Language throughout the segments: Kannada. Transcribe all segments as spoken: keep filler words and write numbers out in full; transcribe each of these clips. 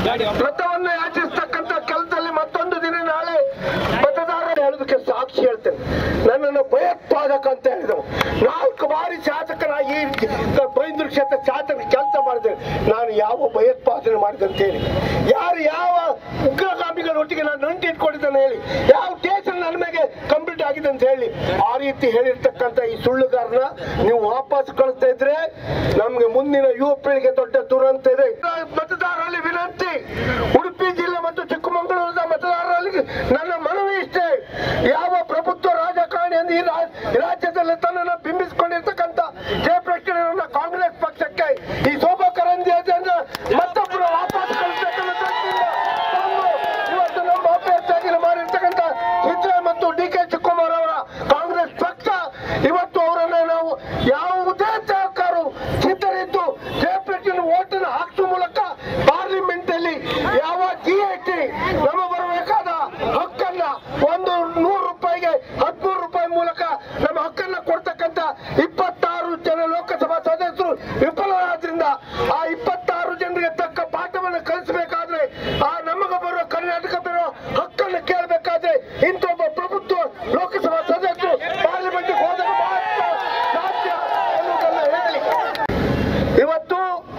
ಮತವನ್ನು ಯಾಚಿಸ್ತಕ್ಕಂಥ ಕೆಲಸದಲ್ಲಿ ಮತ್ತೊಂದು ದಿನ ನಾಳೆ ಮತದಾರರು ಹೇಳೋದಕ್ಕೆ ಸಾಕ್ಷಿ ಹೇಳ್ತೇನೆ. ನನ್ನನ್ನು ಭಯೋತ್ಪಾದಕ ಅಂತ ಹೇಳಿದವು. ನಾಲ್ಕು ಬಾರಿ ಶಾಸಕನಾಗಿ ಬೈಂದೂರು ಕ್ಷೇತ್ರ ಶಾಸಕ ಕೆಲಸ ಮಾಡಿದ್ದೇನೆ. ನಾನು ಯಾವ ಭಯೋತ್ಪಾದನೆ ಮಾಡಿದೆ ಅಂತ ಹೇಳಿ, ಯಾರು ಯಾವ ಉಗ್ರಗಾಮಿಗಳ ಒಟ್ಟಿಗೆ ನಾನು ನಂಟು ಇಟ್ಕೊಂಡಿದ್ದೇನೆ ಹೇಳಿ, ಯಾವ ಕೇಸಲ್ಲಿ ನನ್ನ ಮೇಲೆ ಕಂಪ್ಲೀಟ್ ಆಗಿದೆ ಅಂತ ಹೇಳಿ, ಆ ರೀತಿ ಹೇಳಿರ್ತಕ್ಕಂಥ ಈ ಸುಳ್ಳುಗಾರನ ನೀವು ವಾಪಸ್ ಕಳಿಸ್ತಾ ಇದ್ರೆ ನಮ್ಗೆ ಮುಂದಿನ ಯುವ ಪೀಳಿಗೆ ದೊಡ್ಡ ದುರಂತ ಇದೆ. ಮತದಾರರಲ್ಲಿ ವಿನಂತಿ, ಉಡುಪಿ ಜಿಲ್ಲೆ ಮತ್ತು ಚಿಕ್ಕಮಗಳೂರಿನ ಮತದಾರರಲ್ಲಿ ನನ್ನ ಮನವಿ ಇಷ್ಟೇ, ಯಾವ ಪ್ರಭುತ್ವ ರಾಜಕಾರಣಿ ಎಂದು ಈ ರಾಜ್ಯದಲ್ಲಿ ತನ್ನನ್ನು ಬಿಂಬಿಸಿಕೊಂಡಿರ್ತಕ್ಕಂಥ ಜಯಪ್ರಕಾಶ್ ಕಾಂಗ್ರೆಸ್ ಪಕ್ಷಕ್ಕೆ ಈ ಶೋಭಾ ಕರಂದ್ಲಾಜೆಯನ್ನ ಮತ್ತೊಬ್ಬರು ವಾಪಸ್ ಕಳಿಸಬೇಕನ್ನೋ ದೃಷ್ಟಿಯಿಂದ ಇವತ್ತು ನಮ್ಮ ಅಭ್ಯರ್ಥಿಯಾಗಿ ಮಾಡಿರ್ತಕ್ಕಂಥ ಸಿದ್ದರಾಮಯ್ಯ ಮತ್ತು ಡಿ ಕೆ ಶಿವಕುಮಾರ್ ಅವರ ಕಾಂಗ್ರೆಸ್ ಪಕ್ಷ ಇವತ್ತು ಅವರನ್ನ ನಾವು ಯಾವುದೇ ಸರ್ಕಾರ ಸಿದ್ಧರಿದ್ದು ಜಯಪ್ರಕಾಶ್ ಓಟನ್ನು ಹಾಕಿಸುವ ಮೂಲಕ ಪಾರ್ಲಿಮೆಂಟ್ ಅಲ್ಲಿ ಯಾವ ಜಿ ಎಸ್ ಟಿ ನಮ್ಮ ಬರಬೇಕಾದ ಹಕ್ಕನ್ನ ಒಂದು ನೂರು ರೂಪಾಯಿಗೆ ಹದಿಮೂರು ರೂಪಾಯಿ ಮೂಲಕ ನಮ್ಮ ಹಕ್ಕನ್ನ ಕೊಡ್ತಕ್ಕಂಥ ಇಪ್ಪತ್ತಾರು ಜನ ಲೋಕಸಭಾ ಸದಸ್ಯರು ವಿಫಲರಾದ್ರಿಂದ ಆ ಇಪ್ಪತ್ತಾರು ಜನರಿಗೆ ತಕ್ಕ ಪಾಠವನ್ನು ಕಲಿಸಬೇಕಾದ್ರೆ, ಆ ನಮಗೆ ಬರುವ ಕರ್ನಾಟಕ ಬರೋ ಹಕ್ಕನ್ನು ಕೇಳಬೇಕಾದ್ರೆ ಇಂಥೊಬ್ಬ ಪ್ರಭುತ್ವ ಲೋಕಸಭಾ ಸದಸ್ಯರು ಪಾರ್ಲಿಮೆಂಟ್ ಹೋದಾಗ ಮಾತ್ರ ಸಾಧ್ಯ ಅನ್ನೋದನ್ನ ಹೇಳಿ ಇವತ್ತು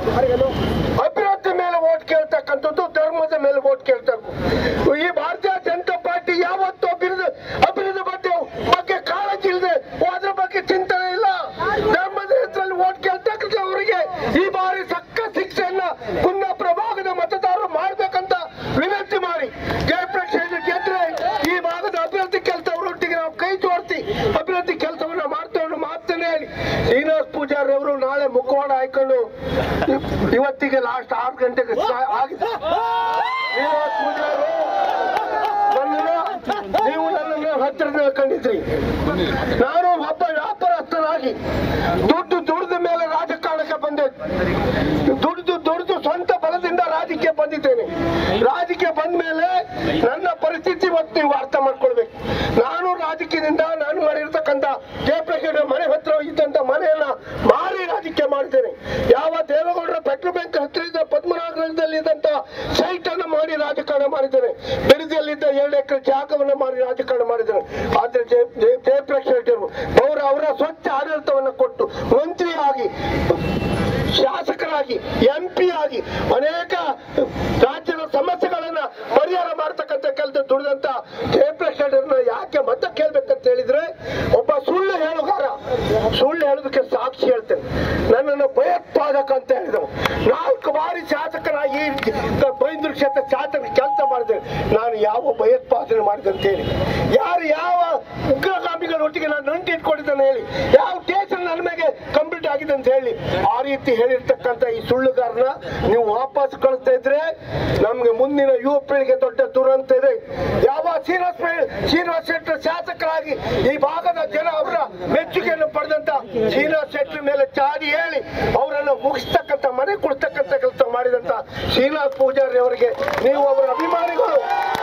ಅಭಿವೃದ್ಧಿ ಮೇಲೆ ವೋಟ್ ಕೇಳ್ತಕ್ಕಂಥದ್ದು, ಧರ್ಮದ ಮೇಲೆ ವೋಟ್ ಕೇಳ್ತಕ್ಕ ಈ ಭಾರತೀಯ ಜನತಾ ಪಾರ್ಟಿ ಯಾವತ್ತು ಅಭಿವೃದ್ಧಿ ಅಭಿವೃದ್ಧಿ ಬಗ್ಗೆ ಬಗ್ಗೆ ಕಾಳಜಿ ಇಲ್ಲದೆ ಅದ್ರ ಬಗ್ಗೆ ಚಿಂತನೆ ಇಲ್ಲ. ಧರ್ಮದ ಹೆಸರಲ್ಲಿ ವೋಟ್ ಕೇಳ್ತಕ್ಕಂಥ ಅವರಿಗೆ ಈ ಬಾರಿ ಸಕ್ಕ ಶಿಕ್ಷೆಯನ್ನ ಕುಂದಾಪುರ ಭಾಗದ ಮತದಾರರು ಮಾಡ್ಬೇಕಂತ ವಿನಂತಿ ಮಾಡಿ ಜಯಪ್ರಕಾಶ್ ಗೆದ್ರೆ ಈ ಭಾಗದ ಅಭಿವೃದ್ಧಿ ಕೆಲಸವರೊಟ್ಟಿಗೆ ನಾವು ಕೈ ಜೋಡಿಸಿ ಅಭಿವೃದ್ಧಿ ಕೆಲಸವನ್ನ ಮಾಡ್ತೇವೆ ಮಾತೇನೆ ಹೇಳಿ ಶ್ರೀನಿವಾಸ್ ಪೂಜಾರಿ ಅವರು ನಾಳೆ ಮುಖವಾಡ ಹಾಕೊಂಡು ಇವತ್ತಿಗೆ ಲಾಸ್ಟ್ ಆರು ಗಂಟೆಗೆ ಆಗಿದೆ. ಶ್ರೀನಿವಾಸ್ ಪೂಜಾರಿ ನೀವು ನನ್ನನ್ನು ಹತ್ತಿರದಿಂದ ಕಂಡಿದ್ರಿ. ನಾನು ಒಬ್ಬ ವ್ಯಾಪಾರಸ್ಥನಾಗಿ ದುಡ್ಡು ದುಡಿದ ಮೇಲೆ ರಾಜಕಾರಣಕ್ಕೆ ಬಂದೆ. ದುಡಿದು ದುಡಿದು ಸ್ವಂತ ಬಲದಿಂದ ರಾಜಕೀಯ ಬಂದಿದ್ದೇನೆ. ರಾಜಕೀಯ ಬಂದ ಮೇಲೆ ನನ್ನ ಪರಿಸ್ಥಿತಿ ಇವತ್ತು ನೀವು ಅರ್ಥ ಮಾಡ್ಕೊಳ್ಬೇಕು. ನಾನು ರಾಜಕೀಯದಿಂದ ನಾನು ಮಾಡಿರ್ತಕ್ಕಂಥ ಜಯಪ್ರಕಾಶ್ ಮನೆ ಹತ್ರ ಇದ್ದಂತ ಮನೆಯನ್ನ ಮಾರಿ ರಾಜಕೀಯ ಮಾಡಿದ್ದೇನೆ. ಯಾವ ದೇವೇಗೌಡರ ಪೆಟ್ರೋಲ್ ಬ್ಯಾಂಕ್ ಹತ್ರ ಇದ್ದ ಪದ್ಮನಾಭದಲ್ಲಿ ಇದ್ದಂತ ಸೈಟ್ ಅನ್ನು ಮಾಡಿ ರಾಜಕಾರಣ ಮಾಡಿದ್ದೇನೆ. ಬಿಡದಿಯಲ್ಲಿದ್ದ ಎರಡು ಎಕರೆ ಜಾಗವನ್ನು ಮಾಡಿ ರಾಜಕಾರಣ ಮಾಡಿದ್ದೇನೆ. ಆದ್ರೆ ಜಯಪ್ರಕಾಶ್ ಅವರು ಅವರ ಸ್ವಚ್ಛ ಆಡಳಿತವನ್ನು ಕೊಟ್ಟು ಮಂತ್ರಿಯಾಗಿ, ಶಾಸಕರಾಗಿ, ಎಂ ಪಿ ಆಗಿ ಅನೇಕ ರಾಜ್ಯದ ಸಮಸ್ಯೆಗಳನ್ನ ಪರಿಹಾರ ಮಾಡತಕ್ಕಂಥ ಕೆಲಸ ದುಡಿದಂತ ಜಯಪ್ರಕಾಶ್ ಯಾಕೆ ಮತ ಕೇಳ್ಬೇಕಂತ ಹೇಳಿದ್ರೆ, ಒಬ್ಬ ಸುಳ್ಳು ಹೇಳುಗಾರ, ಸುಳ್ಳು ಹೇಳೋದಕ್ಕೆ ಸಾಕ್ಷಿ ಹೇಳ್ತೇನೆ. ನನ್ನನ್ನು ಭಯೋತ್ಪಾದಕ ಅಂತ ಹೇಳಿದವು. ನಾಲ್ಕು ಬಾರಿ ಶಾಸಕನಾಗಿ ಬೈಂದೂರು ಕ್ಷೇತ್ರ ಶಾಸಕ ಕೆಲಸ ಮಾಡಿದ್ದೇನೆ. ನಾನು ಯಾವ ಭಯೋತ್ಪಾದನೆ ಮಾಡಿದೆ ಅಂತ ಹೇಳಿ, ಯಾರು ಯಾವ ಉಗ್ರಗಾಮಿಗಳ ಒಟ್ಟಿಗೆ ನಾನು ನಂಟು ಇಟ್ಕೊಂಡಿದ್ದೇನೆ ಹೇಳಿ, ಯಾವ ಕೇಸಲ್ಲಿ ನನ್ನ ಮೇಲೆ ಕಂಪ್ಲೀಟ್ ಆಗಿದೆ ಅಂತ ಹೇಳಿ, ಆ ರೀತಿ ಹೇಳಿರ್ತಕ್ಕಂಥ ಈ ಸುಳ್ಳುಗಾರನ ನೀವು ವಾಪಸ್ ಕಳಿಸ್ತಾ ಇದ್ರೆ ನಮ್ಗೆ ಮುಂದಿನ ಯುವ ಪೀಳಿಗೆ ದೊಡ್ಡ ದುರಂತ ಇದೆ. ಯಾವ ಶ್ರೀನಿವಾಸ ಶ್ರೀನಿವಾಸ ಶೆಟ್ಟರ್ ಶಾಸಕರಾಗಿ ಈ ಭಾಗದ ಜನ ಅವರ ಮೆಚ್ಚುಗೆಯನ್ನು ಪಡೆದಂತ ಶ್ರೀನಿವಾಸ ಶೆಟ್ಟರ್ ಮೇಲೆ ಚಾಡಿ ಹೇಳಿ ಅವರನ್ನು ಮುಗಿಸ್ತಕ್ಕಂಥ ಮನೆ ಕೊಡ್ತಕ್ಕಂಥ ಕೆಲಸ ಮಾಡಿದಂತ ಶ್ರೀನಿವಾಸ ಪೂಜಾರಿ ಅವರಿಗೆ ನೀವು ಅವರ ಅಭಿಮಾನಿಗಳು,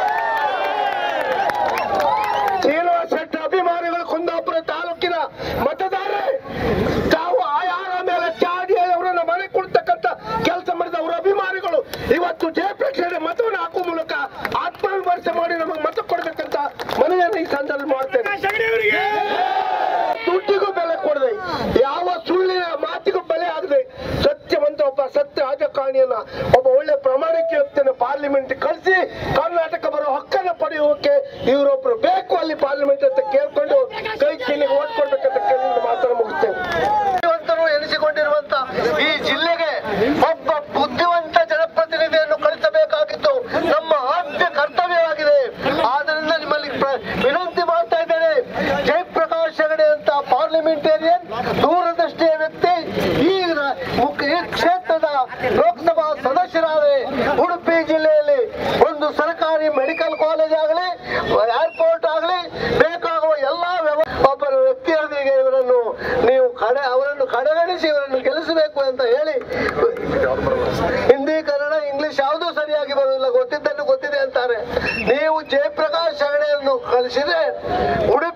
ಶ್ರೀನಿವಾಸ ಶೆಟ್ಟರ್ ಅಭಿಮಾನಿಗಳು, ಕುಂದಾಪುರ ತಾಲೂಕಿನ ಮತದಾರರೇ, ತಾವು ಆಯಾರ ಮೇಲೆ ಚಾಡಿ ಹೇಳಿ ಅವರನ್ನು ಮನೆ ಕೊಡ್ತಕ್ಕಂಥ ಕೆಲಸ ಮಾಡಿದ ಅವರ ಅಭಿಮಾನಿಗಳು ಇವತ್ತು ಜಯಪ್ರಕಾಶ್ ಮತವನ್ನು ಹಾಕುವ ಮೂಲಕ ಆತ್ಮವಿಮರ್ಶೆ ಮಾಡಿ ನಮಗೆ ಮತ ಕೊಡ್ಬೇಕಂತ ಮನೆಯನ್ನು ಈ ಸಂದರ್ಭ ಮಾಡ್ತೇನೆ. ದುಡ್ಡಿಗೂ ಬೆಲೆ ಕೊಡದೆ, ಯಾವ ಸುಳ್ಳಿನ ಮಾತಿಗೂ ಬೆಲೆ ಆಗದೆ, ಸತ್ಯವಂತ ಒಬ್ಬ ಸತ್ಯ ರಾಜಕಾರಣಿಯನ್ನ ಒಬ್ಬ ಒಳ್ಳೆ ಪ್ರಾಮಾಣಿಕ ವ್ಯಕ್ತಿಯನ್ನು ಪಾರ್ಲಿಮೆಂಟ್ ಕಳಿಸಿ ಕರ್ನಾಟಕ ಬರೋ ಹಕ್ಕನ್ನು ಪಡೆಯುವಕ್ಕೆ ಇವರೊಬ್ರು ಬೇಕು ಅಲ್ಲಿ ಪಾರ್ಲಿಮೆಂಟ್ ಅಂತ ಕೇಳ್ಕೊಂಡು ಕೈ ಚಿನ್ನಿಗೆ ಓಟ್ ಕೊಡ್ಬೇಕಂತ ಕೇಳಿ ಮಾತನ್ನು ಮುಗಿಸ್ತೇನೆ. ಬುದ್ಧಿವಂತರು ಎನಿಸಿಕೊಂಡಿರುವಂತ ಈ ಜಿಲ್ಲೆಗೆ ಒಬ್ಬ ಬುದ್ಧಿವಂತ ಜನಪ್ರತಿನಿಧಿಯನ್ನು ಕಳಿಸಬೇಕಾಗಿದ್ದು ನಮ್ಮ ಆದ್ಯ ಕರ್ತವ್ಯವಾಗಿದೆ. ಆದ್ರಿಂದ ನಿಮ್ಮಲ್ಲಿ ವಿನಂತಿ ಮಾಡ್ತಾ ಇದ್ದೇನೆ, ಜಯಪ್ರಕಾಶ್ ಹೆಗಡೆ ಅಂತ ಪಾರ್ಲಿಮೆಂಟೇರಿಯನ್ ದೂರದೃಷ್ಟಿಯ ವ್ಯಕ್ತಿ ಈ ಕ್ಷೇತ್ರದ ಲೋಕಸಭಾ ಸದಸ್ಯರಾದರೆ ಉಡುಪಿ ಜಿಲ್ಲೆಯಲ್ಲಿ ಒಂದು ಸರ್ಕಾರಿ ಮೆಡಿಕಲ್ ಕಾಲೇಜ್ ಆಗಲಿ, ಏರ್ಪೋರ್ಟ್ ಆಗಲಿ, ಬೇಕಾಗುವ ಎಲ್ಲಾ ಒಬ್ಬ ವ್ಯಕ್ತಿಯೊಂದಿಗೆ ಇವರನ್ನು ನೀವು ಕಡೆ ಅವರನ್ನು ಕಡೆಗಣಿಸಿ ಇವರನ್ನು ಗೆಲ್ಲಿಸಬೇಕು ಅಂತ ಹೇಳಿ, ಹಿಂದಿ, ಕನ್ನಡ, ಇಂಗ್ಲಿಷ್ ಯಾವುದೂ ಸರಿಯಾಗಿ ಬರುವುದಿಲ್ಲ, ಗೊತ್ತಿದ್ದನ್ನು ಗೊತ್ತಿದೆ ಅಂತಾರೆ. ನೀವು ಜಯಪ್ರಕಾಶ್ ಹೆಗಡೆಯನ್ನು ಕಳಿಸಿದ್ರೆ ಉಡುಪಿ